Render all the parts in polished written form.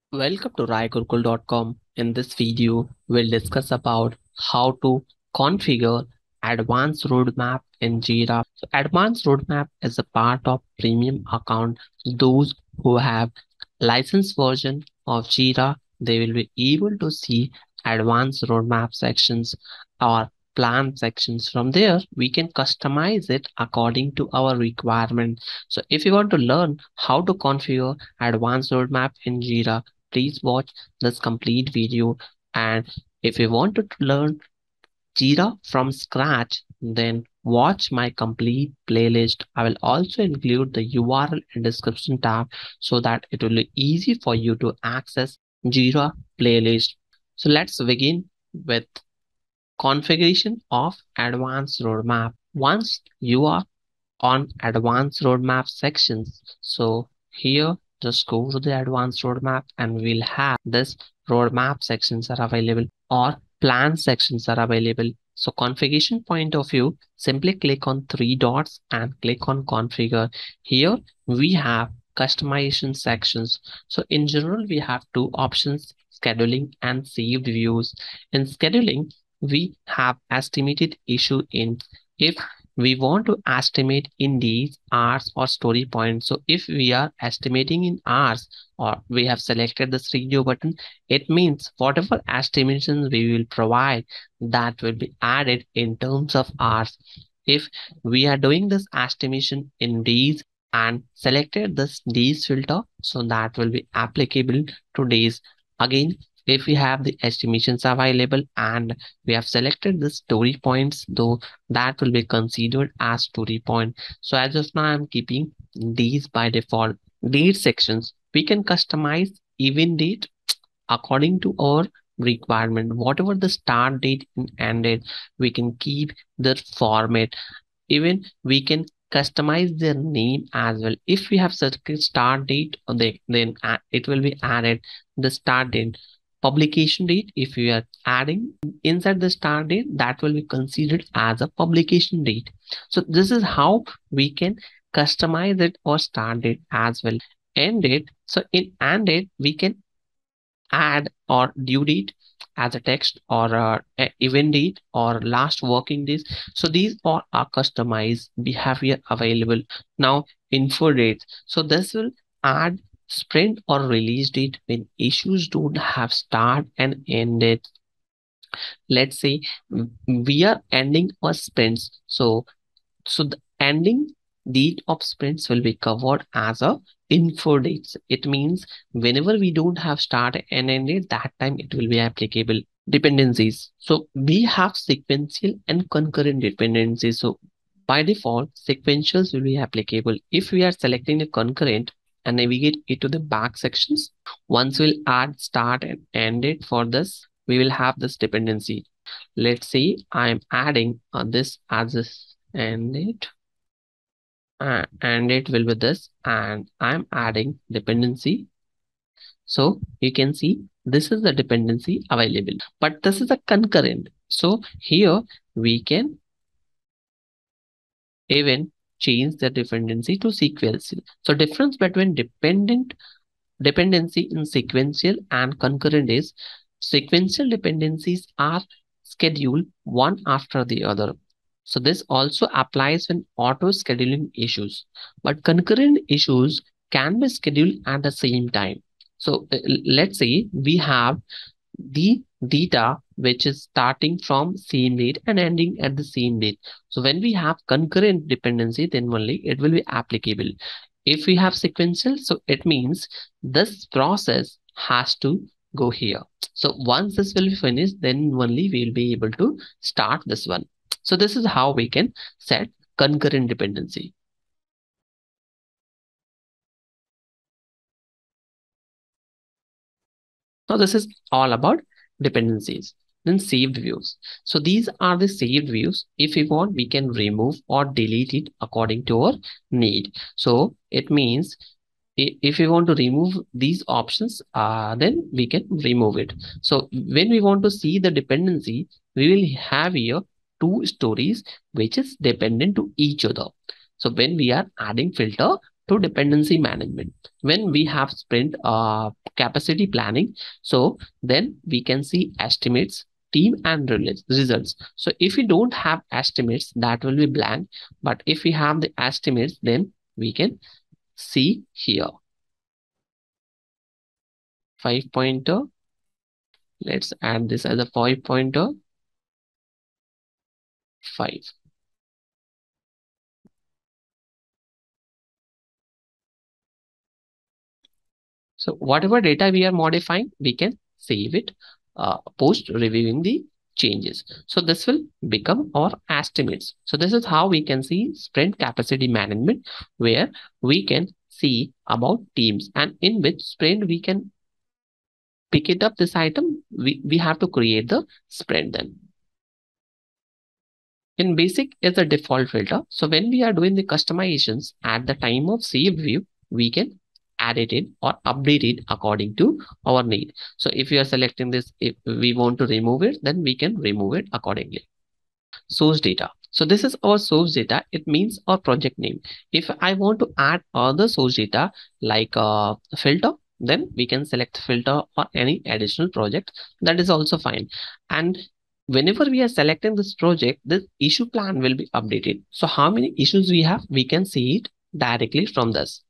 Welcome to raigurukul.com. In this video, we'll discuss about how to configure advanced roadmap in Jira. So advanced roadmap is a part of premium account. Those who have licensed version of Jira, they will be able to see advanced roadmap sections or plan sections. From there, we can customize it according to our requirement. So if you want to learn how to configure advanced roadmap in Jira, please watch this complete video. And if you want to learn Jira from scratch, then watch my complete playlist. I will also include the URL in description tab so that it will be easy for you to access Jira playlist. So let's begin with configuration of advanced roadmap. Once you are on advanced roadmap sections. So here just go to the advanced roadmap and we'll have this roadmap sections are available or plan sections are available. So configuration point of view, simply click on three dots and click on configure. Here we have customization sections. So in general, we have two options, scheduling and saved views. In scheduling, we have estimated issue in. If we want to estimate in days, hours, or story points. So if we are estimating in hours or we have selected this radio button, it means whatever estimations we will provide, that will be added in terms of hours. If we are doing this estimation in days and selected this days filter, so that will be applicable to days. Again, if we have the estimations available and we have selected the story points, though that will be considered as story point. So as of now, I'm keeping these by default. Date sections, we can customize event date according to our requirement. Whatever the start date and end date, we can keep the format. Even we can customize their name as well. If we have such a start date, then it will be added the start date. Publication date, if we are adding inside the start date, that will be considered as a publication date. So this is how we can customize it or start date as well. End date, so in end date we can add or due date as a text or event date or last working days. So these all are customized behavior available. Now info date, so this will add sprint or release date when issues don't have start and end date. Let's say we are ending a sprints, so the ending date of sprints will be covered as a info dates. It means whenever we don't have start and end date, that time it will be applicable. Dependencies. So we have sequential and concurrent dependencies. So by default, sequentials will be applicable. If we are selecting a concurrent and navigate it to the back sections, once we'll add start and end date for this, we will have this dependency. Let's say I'm adding this as this end date and it will be this, and I'm adding dependency. So you can see this is the dependency available, but this is a concurrent. So here we can even change the dependency to sequential. So difference between dependency in sequential and concurrent is sequential dependencies are scheduled one after the other. So this also applies when auto scheduling issues, but concurrent issues can be scheduled at the same time. So let's say we have the data which is starting from same date and ending at the same date. So when we have concurrent dependency, then only it will be applicable. If we have sequential, so it means this process has to go here. So once this will be finished, then only we will be able to start this one. So this is how we can set concurrent dependency. Now this is all about dependencies. Then saved views. So these are the saved views. If we want, we can remove or delete it according to our need. So it means if we want to remove these options, then we can remove it. So when we want to see the dependency, we will have here two stories which is dependent to each other. So when we are adding filter, to dependency management. When we have sprint capacity planning, so then we can see estimates, team and results. So if we don't have estimates, that will be blank, but if we have the estimates, then we can see here 5 pointer. Let's add this as a 5 pointer 5. So whatever data we are modifying, we can save it post reviewing the changes. So this will become our estimates. So this is how we can see sprint capacity management, where we can see about teams and in which sprint we can pick it up this item. We have to create the sprint then. In basic is the default filter. So when we are doing the customizations at the time of save view, we can edit it or update it according to our need. So if you are selecting this, if we want to remove it, then we can remove it accordingly. Source data. So this is our source data. It means our project name. If I want to add other source data like a filter, then we can select filter or any additional project. That is also fine. And whenever we are selecting this project, this issue plan will be updated. So how many issues we have, we can see it directly from this.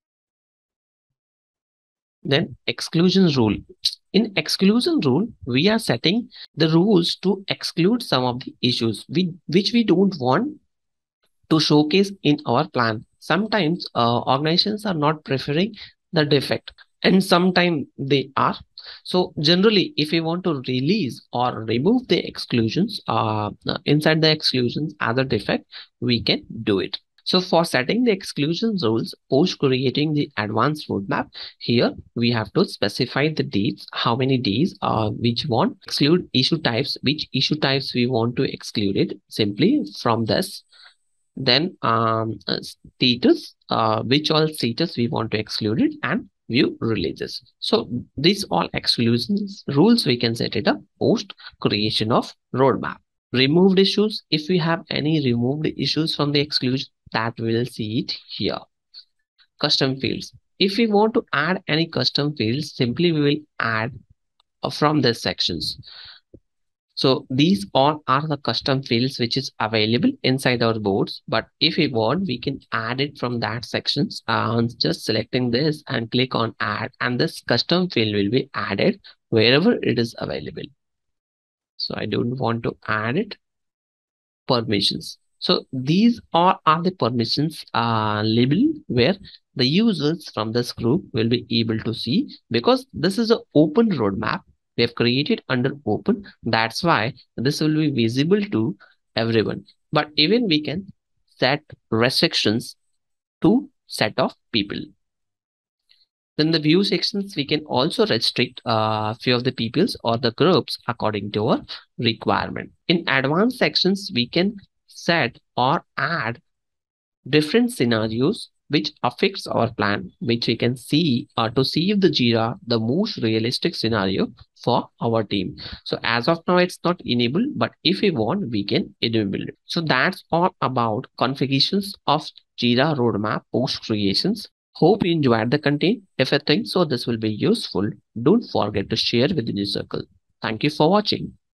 Then exclusion rule. In exclusion rule, we are setting the rules to exclude some of the issues which we don't want to showcase in our plan. Sometimes organizations are not preferring the defect and sometimes they are. So generally, if we want to release or remove the exclusions inside the exclusions as a defect, we can do it. So for setting the exclusion rules post creating the advanced roadmap, here we have to specify the dates, how many days which want exclude issue types, which issue types we want to exclude it simply from this. Then status, which all status we want to exclude it, and view releases. So these all exclusions rules we can set it up post creation of roadmap. Removed issues, if we have any removed issues from the exclusion, that we'll see it here. Custom fields, if we want to add any custom fields, simply we will add from these sections. So these all are the custom fields which is available inside our boards. But if we want, we can add it from that sections. Just selecting this and click on add, and this custom field will be added wherever it is available. So I don't want to add it. Permissions. So these are the permissions label where the users from this group will be able to see, because this is an open roadmap we have created under open. That's why this will be visible to everyone. But even we can set restrictions to set of people. Then the view sections, we can also restrict few of the peoples or the groups according to our requirement. In advanced sections, we can set or add different scenarios which affects our plan, which we can see to see if the Jira the most realistic scenario for our team. So as of now, it's not enabled, but if we want, we can enable it. So that's all about configurations of Jira roadmap post creations. Hope you enjoyed the content. If you think so this will be useful, don't forget to share within your circle. Thank you for watching.